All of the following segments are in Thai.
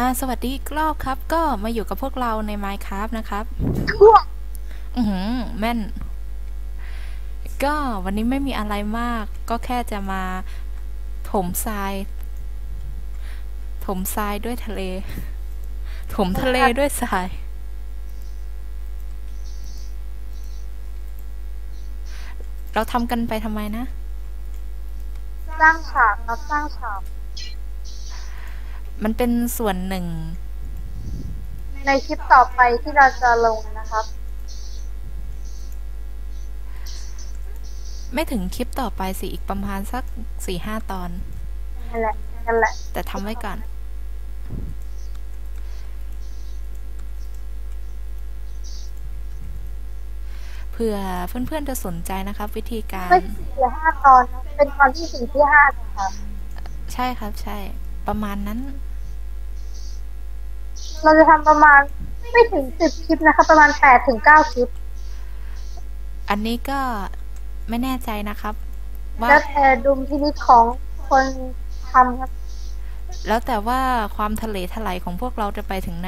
สวัสดีอีกรอบครับก็มาอยู่กับพวกเราใน Minecraft นะครับทั่วแม่นก็วันนี้ไม่มีอะไรมากก็แค่จะมาถมทรายถมทรายด้วยทะเลถมทะเลด้วยทรายเราทำกันไปทำไมนะสร้างฉากครับสร้างฉากมันเป็นส่วนหนึ่งในคลิปต่อไปที่เราจะลงนะครับไม่ถึงคลิปต่อไปสิอีกประมาณสัก4-5ตอนนั่นแหละนั่นแหละแต่ทำไว้ก่อนเผื่อเพื่อนๆจะสนใจนะครับวิธีการไม่4-5 ตอนนะเป็นตอนที่4 ที่ 5ครับใช่ครับใช่ประมาณนั้นเราจะทำประมาณไม่ถึง10 คลิปนะครับประมาณ8 ถึง 9 คลิปอันนี้ก็ไม่แน่ใจนะครับว่าแล้วแต่ดุลพินิจของคนทำครับแล้วแต่ว่าความทะเลทลายของพวกเราจะไปถึงไหน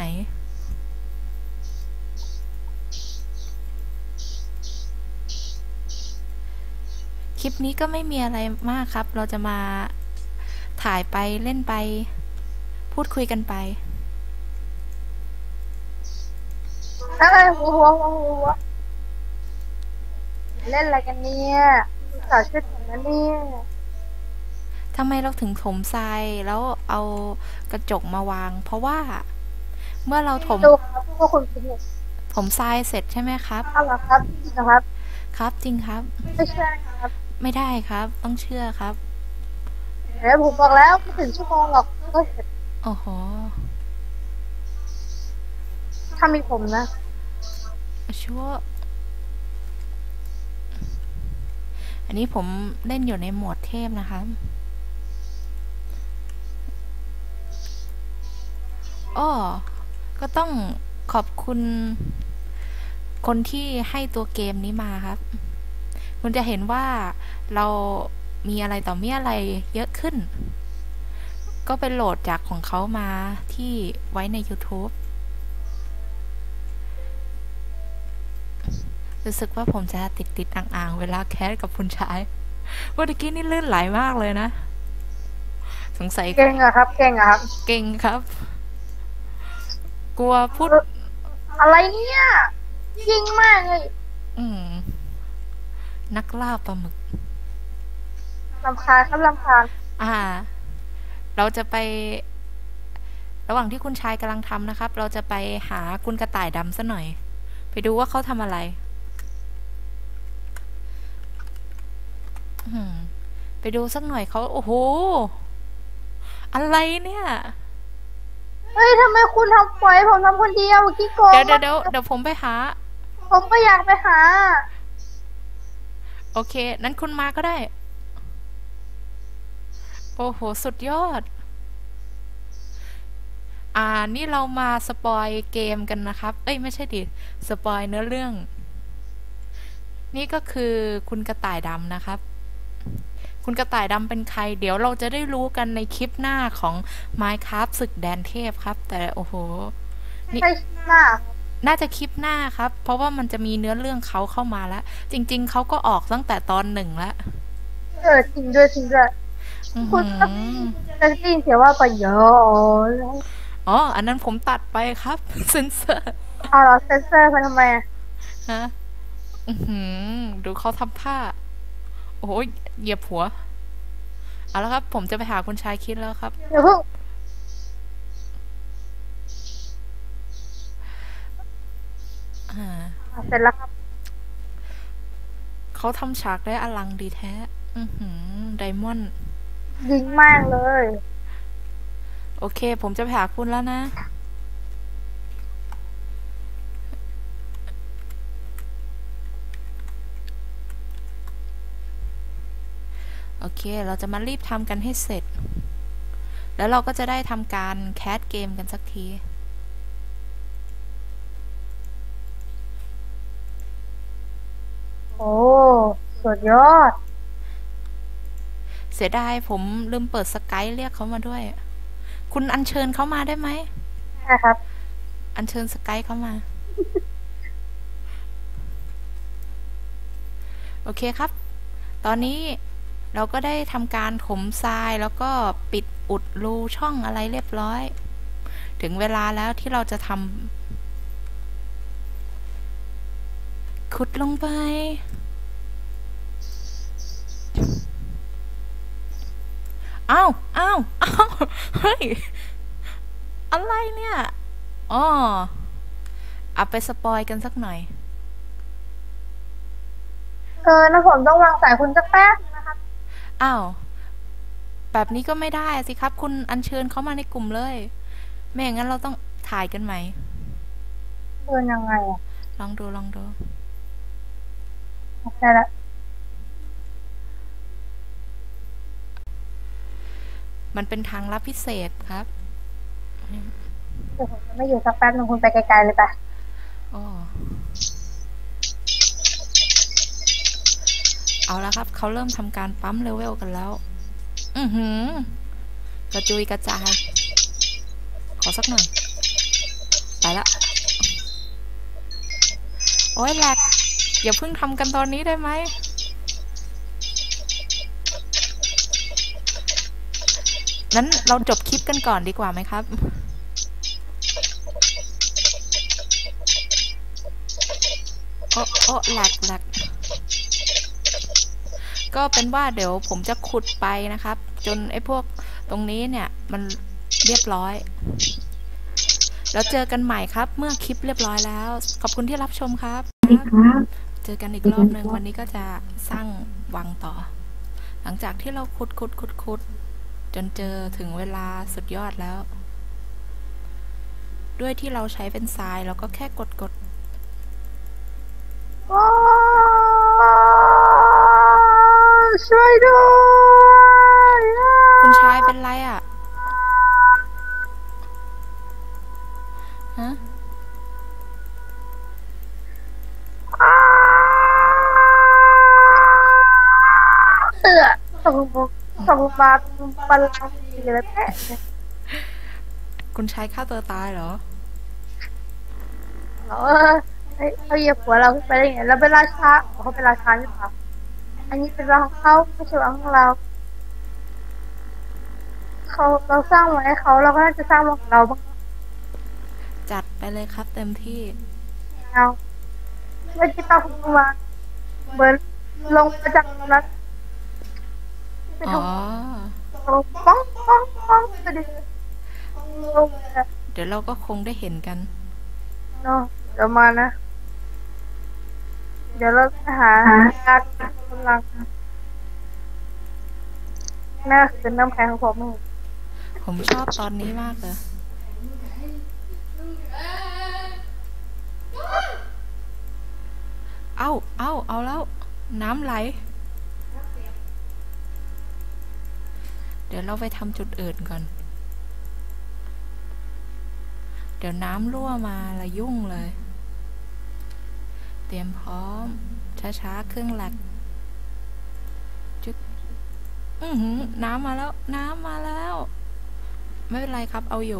คลิปนี้ก็ไม่มีอะไรมากครับเราจะมาถ่ายไปเล่นไปพูดคุยกันไปหัวเล่นอะไรกันเนี่ยสาวช่วยผมนะเนี่ยทำไมเราถึงถมทรายแล้วเอากระจกมาวางเพราะว่าเมื่อเราดูครับพวกคุณคิดเนี่ยถมทรายเสร็จใช่ไหมครับเอาเหรอครับจริงนะครับครับจริงครับไม่ใช่ครับไม่ได้ครับต้องเชื่อครับเดี๋ยวผมบอกแล้วไม่ถึงชั่วโมงหรอกก็เสร็จโอ้โหถ้ามีผมนะชั่วอันนี้ผมเล่นอยู่ในโหมดเทพนะครับอ้อก็ต้องขอบคุณคนที่ให้ตัวเกมนี้มาครับคุณจะเห็นว่าเรามีอะไรต่อมีอะไรเยอะขึ้นก็ไปโหลดจากของเขามาที่ไว้ใน YouTube รู้สึกว่าผมจะติดอ่างๆเวลาแคสกับคุณชายเมื่อกี้นี่ลื่นไหลมากเลยนะสงสัยเก่งอะครับเก่งอะครับเก่งครับกลัวพูดอะไรเนี่ยยิงมากเลยอืมนักล่าปลาหมึกรำคาญครับรำคาญอ่าเราจะไประหว่างที่คุณชายกำลังทำนะครับเราจะไปหาคุณกระต่ายดำซะหน่อยไปดูว่าเขาทำอะไรไปดูสักหน่อยเขาโอ้โหอะไรเนี่ยเฮ้ยทำไมคุณทำปล่อยผมทำคนเดียวขี้โกงมากเดี๋ยวผมไปหาผมก็อยากไปหาโอเคนั้นคุณมาก็ได้โอ้โหสุดยอดนี่เรามาสปอยเกมกันนะครับเอ้ยไม่ใช่ดิสปอยเนื้อเรื่องนี่ก็คือคุณกระต่ายดำนะครับคุณกระต่ายดำเป็นใครเดี๋ยวเราจะได้รู้กันในคลิปหน้าของ Minecraft ศึกแดนเทพครับแต่โอ้โหนี่ไม่ใช่หน้าน่าจะคลิปหน้าครับเพราะว่ามันจะมีเนื้อเรื่องเขาเข้ามาแล้วจริงๆเขาก็ออกตั้งแต่ตอน1แล้วจริงด้วยจริงด้วยคุณจะได้ยินเสียงว่าประโยชน์อ๋ออันนั้นผมตัดไปครับเซนเซอร์เอาเหรอเซนเซอร์ไปทำไมฮะดูเขาทำท่าโอ้โหเหยียบหัวเอาแล้วครับผมจะไปหาคุณชายคิดแล้วครับเดี๋ยวเพิ่งเสร็จแล้วครับเขาทำฉากได้อลังดีแท้ไดมอนด์ยิงมากเลยโอเคผมจะไปหาคุณแล้วนะโอเคเราจะมารีบทำกันให้เสร็จแล้วเราก็จะได้ทำการแคสเกมกันสักทีโอ้สุดยอดเสียดายผมลืมเปิดสกายเรียกเขามาด้วยคุณอัญเชิญเขามาได้ไหมใช่ครับอัญเชิญสกายเข้ามา โอเคครับ ตอนนี้เราก็ได้ทำการถมทรายแล้วก็ปิดอุดรูช่องอะไรเรียบร้อย ถึงเวลาแล้วที่เราจะทำขุดลงไป อ้าวอ้าวอ้าวเฮ้ย อะไรเนี่ยอ๋อเอาไปสปอยกันสักหน่อยนะผมต้องวางสายคุณสักแป๊บนะครับอ้าว แบบนี้ก็ไม่ได้สิครับ คุณอัญเชิญเขามาในกลุ่มเลย ไม่อย่างนั้นเราต้องถ่ายกันใหม่เดินยังไงอ่ะลองดูลองดูใช่ละมันเป็นทางลับพิเศษครับเดี๋ยวผมจะไม่อยู่สักแป๊บนึงคุณไปไกลๆเลยไปอ๋อเอาละครับ เขาเริ่มทำการปั๊มเลเวลกันแล้ว อือหือกระจุยกระจาย ขอสักหน่อย ไปละ โอ้ยแหลกอย่าเพิ่งทำกันตอนนี้ได้ไหม นั้นเราจบคลิปกันก่อนดีกว่าไหมครับ โอ้แหลกก็เป็นว่าเดี๋ยวผมจะขุดไปนะครับ จนไอ้พวกตรงนี้เนี่ยมันเรียบร้อย แล้วเจอกันใหม่ครับ เมื่อคลิปเรียบร้อยแล้ว ขอบคุณที่รับชมครับ เจอกันอีกรอบหนึ่งวันนี้ก็จะสร้างวังต่อ หลังจากที่เราขุดจนเจอถึงเวลาสุดยอดแล้ว ด้วยที่เราใช้เป็นทรายเราก็แค่กดช่วยด้วยคุณชายเป็นไรอ่ะฮะส่งมาปลังเลยแม่คุณชายฆ่าตัวตายเหรอเขาเหยียบหัวเราขึ้นไปได้ไงเราเป็นราชาเขาเป็นราชาหรือเปล่าอันนี้เป็นเราของเขาไม่ใช่เราของเราเราสร้างไว้ให้เขาเราก็น่าจะสร้างของเราบ้างจัดไปเลยครับเต็มที่เอาเมื่อกี้ตาคุณมาเหมือนลงมาจากนั้นไปอ๋อทำป้องไปดิลงเดี๋ยวเราก็คงได้เห็นกันเนาะเดี๋ยวมานะเดี๋ยวเราหาการกำลังน่าคือน้ำแข็งของผมชอบตอนนี้มากเลยเอาแล้วน้ำไหลเดี๋ยวเราไปทำจุดอื่นก่อนเดี๋ยวน้ำรั่วมาละยุ่งเลยเตรียมพร้อมช้าๆเครื่องแหลกจุดน้ำมาแล้วไม่เป็นไรครับเอาอยู่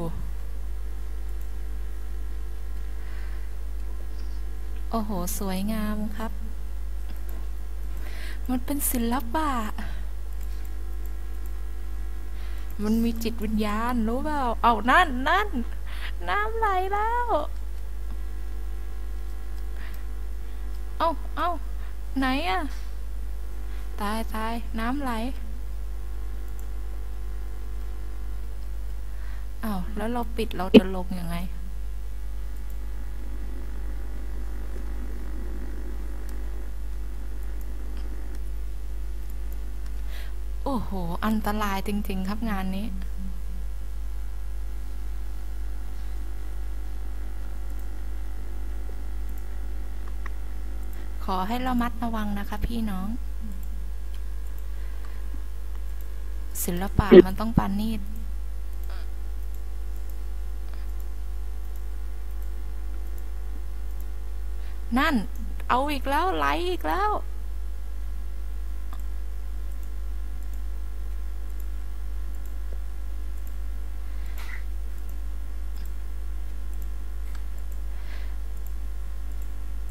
โอ้โหสวยงามครับมันเป็นศิลปะมันมีจิตวิญญาณรู้เปล่าเอานั่นน้ำไหลแล้วเอาไหนอะตายน้ำไหลแล้วเราปิดเราจะลงยังไงโอ้โหอันตรายจริงๆครับงานนี้ขอให้ระมัดระวังนะคะพี่น้องศิลปะมันต้องปราณีตนั่นเอาอีกแล้วไหลอีกแล้ว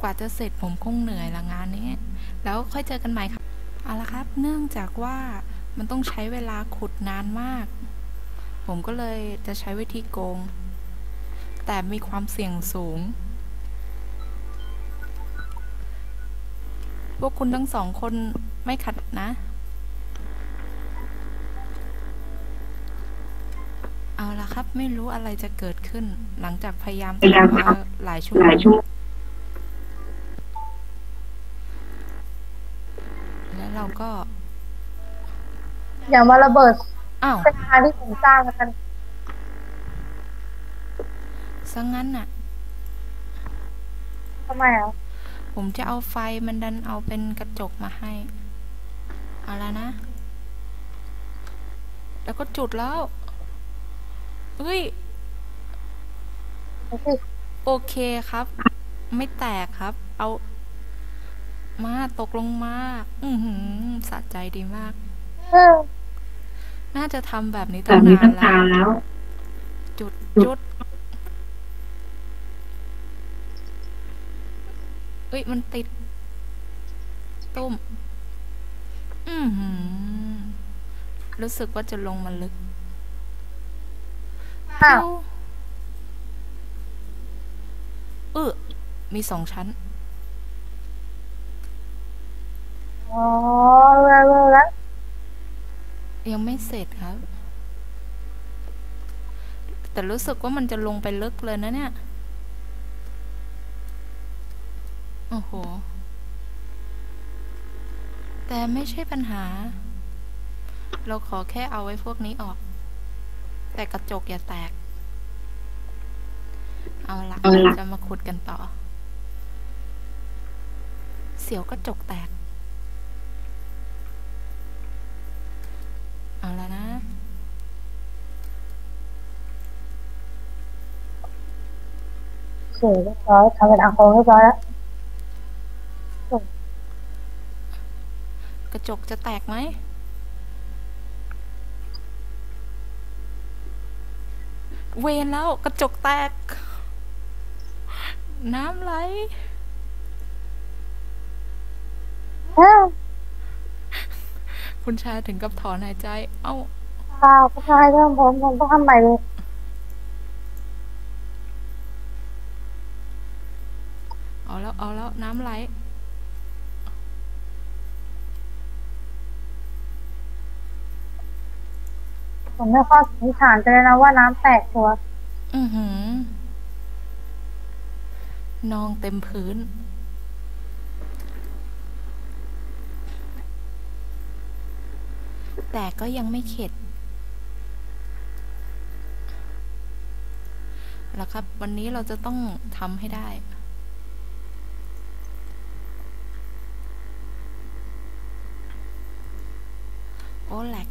ว่าจะเสร็จผมคงเหนื่อยละงานนี้แล้วค่อยเจอกันใหม่ครับเอาละครับเนื่องจากว่ามันต้องใช้เวลาขุดนานมากผมก็เลยจะใช้วิธีโกงแต่มีความเสี่ยงสูงพวกคุณทั้งสองคนไม่ขัดนะเอาละครับไม่รู้อะไรจะเกิดขึ้นหลังจากพยายามทำมาหลายชั่วโมงแล้วเราก็อย่ามาระเบิดอ้าวเป็นทางที่ผมสร้างกันซะงั้นน่ะทำไมอ่ะผมจะเอาไฟมันดันเอาเป็นกระจกมาให้เอาละนะแล้วก็จุดแล้วเฮ้ยโอเคครับไม่แตกครับเอามาตกลงมาสะใจดีมากน่าจะทำแบบนี้ตั้งนานแล้วจุดเอ้ยมันติดตุ้มรู้สึกว่าจะลงมาลึกมี2 ชั้นอ๋อแล้วยังไม่เสร็จครับแต่รู้สึกว่ามันจะลงไปลึกเลยนะเนี่ยโอ้โหแต่ไม่ใช่ปัญหาเราขอแค่เอาไว้พวกนี้ออกแต่กระจกอย่าแตกเอาละจะมาขุดกันต่อเสียวกระจกแตกเอาละนะเสร็จเรียบร้อยทำเป็นอาโคเรียบร้อยแล้วกระจกจะแตกไหมเวรแล้วกระจกแตกน้ำไหลคุณชายถึงกับถอนหายใจเอ้าเปล่าผู้ชายเริ่มผมต้องทำใหม่เลยเอาแล้วน้ำไหลผมไม่ข้อสันนิษฐานไปเลยนะว่าน้ำแตกตัวนองเต็มพื้นแต่ก็ยังไม่เข็ดแล้วครับวันนี้เราจะต้องทำให้ได้โอ้แหลก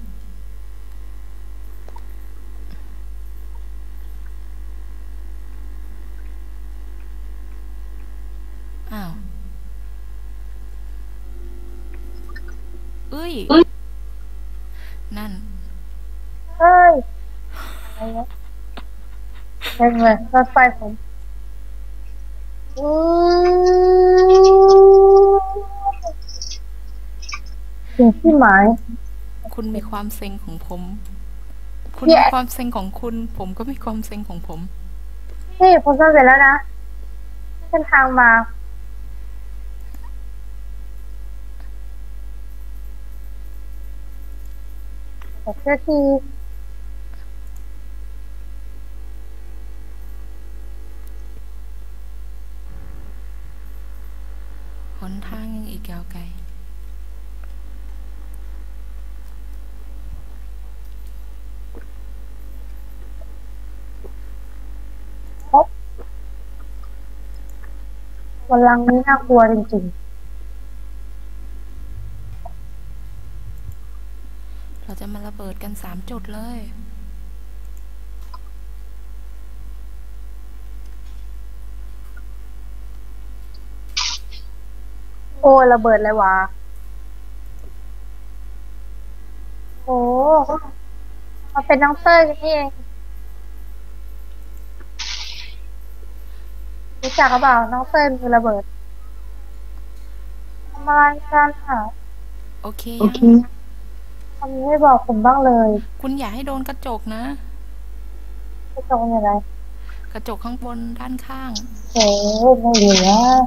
อ้าวเอ้ยนั่นเฮ้ยอะไรวะเป็นไงรถไฟผมถึงที่หมายคุณมีความเซ็งของผมคุณมีความเซ็งของคุณผมก็มีความเซ็งของผมนี่ผมทำเสร็จแล้วนะเส้นทางมา6 นาทีหนทางยังอีกยาวไกลวันลังนี้น่ากลัวจริงๆเราจะมาระเบิดกัน3 จุดเลยโอ้ระเบิดเลยวะโอ้มาเป็นน้องเต้ยกันนี่เองรู้จักหรือเปล่าน้องเต้ยมือระเบิดอะไรกันอ่ะโอเคโอเคยังทำไมไม่บอกผมบ้างเลยคุณอย่าให้โดนกระจกนะจะตรงยังไงกระจกข้างบนด้านข้างโอ้ไม่เหลือ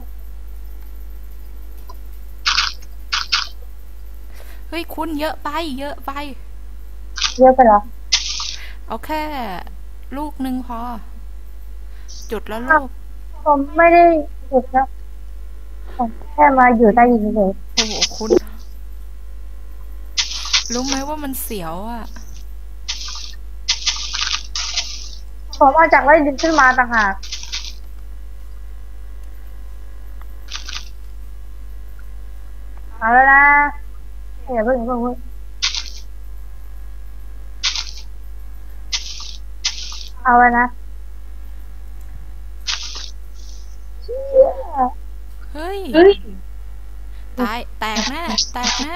เฮ้ยคุณเยอะไป เยอะไปเยอะไปเหรอเอาแค่ลูกหนึ่งพอ จุดแล้วลูกผมไม่ได้หยุดนะผมแค่มาอยู่ใต้ดินเฉยโอ้โหคุณ รู้ไหมว่ามันเสียวอะผมเอาจากใต้ดินขึ้นมาต่างหากเอาแล้วนะอย่าเพิ่งเอาแล้วนะเชี่ยเฮ้ยเฮ้ยตาย แตกแน่ แตกแน่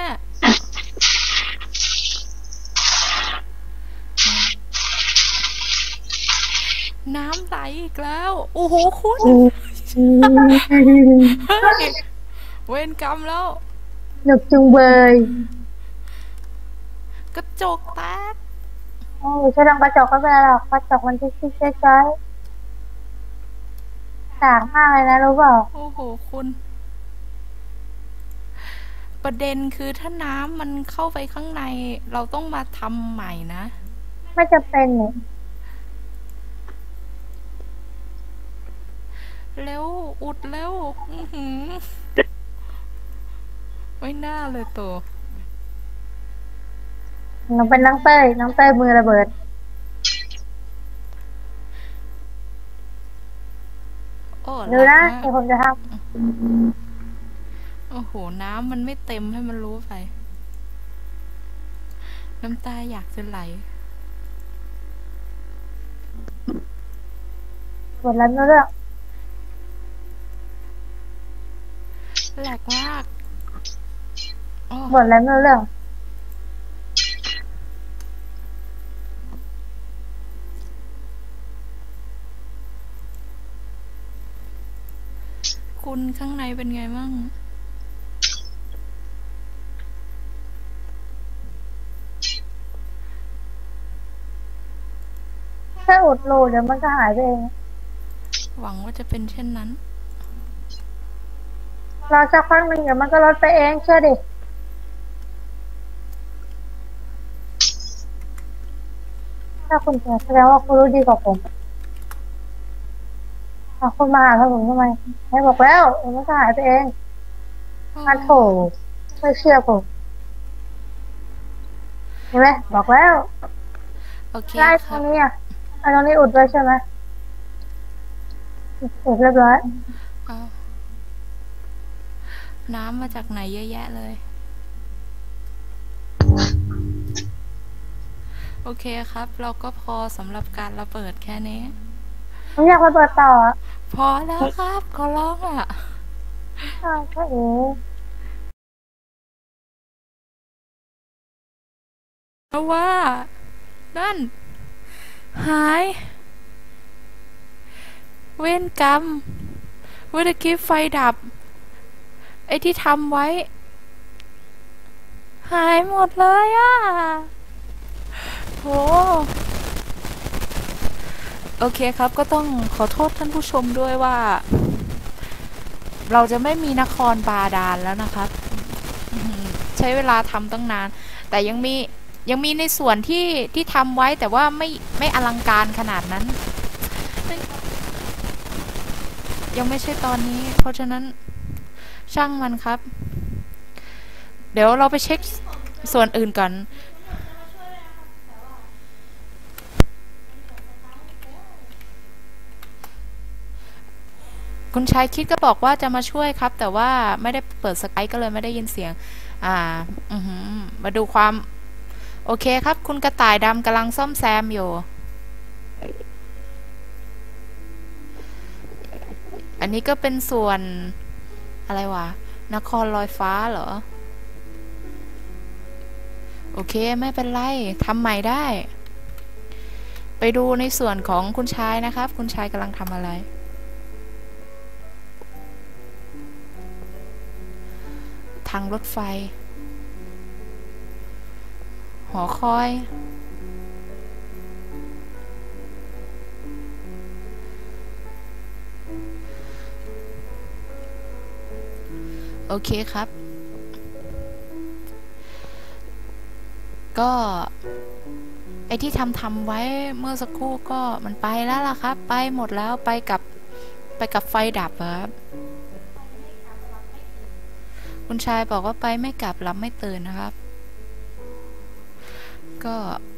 น้ำไหลอีกแล้ว โอ้โหคุณ เฮ้ย เวรกรรมแล้วหนุกจุงเบยกระจกแตกโอ้ใช่ทางกระจกก็ไม่เป็นไรหรอกกระจกมันชิดๆใกล้ๆต่างมากเลยนะรู้เปล่าโอ้โหคุณ ประเด็นคือถ้าน้ำมันเข้าไปข้างใน เราต้องมาทำใหม่นะไม่จะเป็นเนี่ยเร็ว อุดเร็ว อื้อหือไม่น่าเลยตัวน้องเป็นน้องเต้ยมือระเบิดโอ้ดูนะหนักเดี๋ยวมากผมจะทโอ้โห น้ำมันไม่เต็มให้มันรู้ไป น้ำตาอยากจะไหลำบทแล้วไม่เรื่องแหลกมากโอ้บทแล้วไม่เรื่องคุณข้างในเป็นไงบ้างแค่อุดรูเดี๋ยวมันก็หายไปเองหวังว่าจะเป็นเช่นนั้นรอสักพักหนึ่งเดี๋ยวมันก็ลดไปเองเชื่อดิถ้าคุณเชื่อแสดงว่าคุณรู้ดีกว่าผมคุณมาหาผมทำไมให้บอกแล้วเดี๋ยวมันก็หายไปเองอันโถไม่เชื่อผมเห็นไหมบอกแล้วโอเคไล่ตครรับงนี้อ่ะอันตรงนี้อุดไว้ใช่ไหมอุดเรียบร้อยเอาน้ำมาจากไหนเยอะแยะเลย โอเคครับ เราก็พอสำหรับการระเบิดแค่นี้ผมอยากระเบิดต่ออ่ะพอแล้วครับ ขอร้องอ่ะใช่ใช่เพราะว่า นั่น หาย เวรกรรมเมื่อกี้ไฟดับ ไอ้ที่ทำไว้ หายหมดเลยอ่ะโหโอเคครับก็ต้องขอโทษท่านผู้ชมด้วยว่า เราจะไม่มีนครบาดาลแล้วนะครับใช้เวลาทำตั้งนาน แต่ยังมีในส่วนที่ทำไว้แต่ว่าไม่อลังการขนาดนั้น ยังไม่ใช่ตอนนี้ เพราะฉะนั้นช่างมันครับ เดี๋ยวเราไปเช็คส่วนอื่นก่อน คุณชายคิดก็บอกว่าจะมาช่วยครับ แต่ว่าไม่ได้เปิดสกายก็เลยไม่ได้ยินเสียง มาดูความ โอเคครับ คุณกระต่ายดำกำลังซ่อมแซมอยู่ อันนี้ก็เป็นส่วนอะไรวะ นครลอยฟ้าเหรอ โอเคไม่เป็นไรทำใหม่ได้ ไปดูในส่วนของคุณชายนะครับ คุณชายกำลังทำอะไรททางรถไฟ หอคอย โอเคครับ ก็ไอที่ทำไว้เมื่อสักครู่ก็มันไปแล้วล่ะครับ ไปหมดแล้วไปกับไฟดับครับคุณชายบอกว่าไปไม่กลับหลับไม่ตื่นนะครับ ก็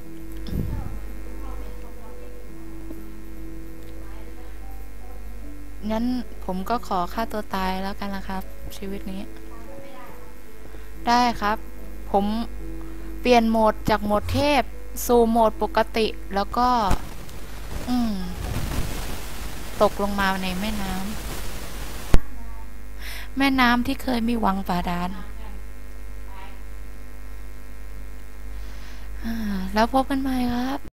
งั้นผมก็ขอฆ่าตัวตายแล้วกันนะครับ ชีวิตนี้ ได้ครับ ผมเปลี่ยนโหมดจากโหมดเทพสู่โหมดปกติ แล้วก็ ตกลงมาในแม่น้ำที่เคยมีวังบาดาลแล้วพบกันใหม่ครับ